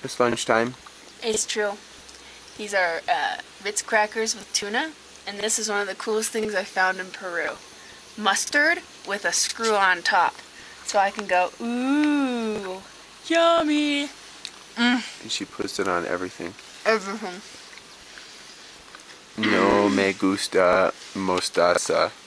It's lunchtime. It's true. These are Ritz crackers with tuna, and this is one of the coolest things I found in Peru. Mustard with a screw on top. So I can go, ooh, yummy. And she puts it on everything. Everything. No me gusta mostaza.